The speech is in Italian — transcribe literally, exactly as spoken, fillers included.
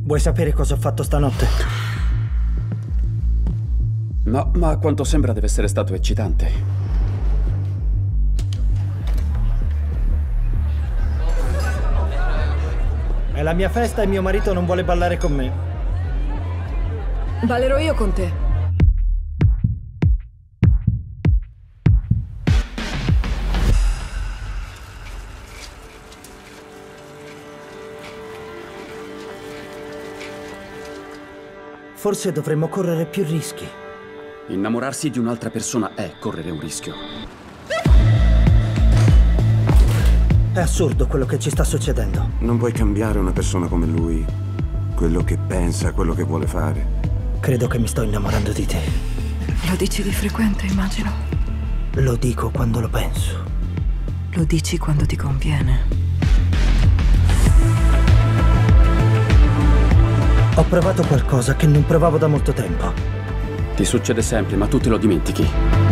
Vuoi sapere cosa ho fatto stanotte? No, ma a quanto sembra deve essere stato eccitante. È la mia festa e mio marito non vuole ballare con me. Ballerò io con te. Forse dovremmo correre più rischi. Innamorarsi di un'altra persona è correre un rischio. È assurdo quello che ci sta succedendo. Non puoi cambiare una persona come lui. Quello che pensa, quello che vuole fare. Credo che mi sto innamorando di te. Lo dici di frequente, immagino. Lo dico quando lo penso. Lo dici quando ti conviene. Ho provato qualcosa che non provavo da molto tempo. Ti succede sempre, ma tu te lo dimentichi.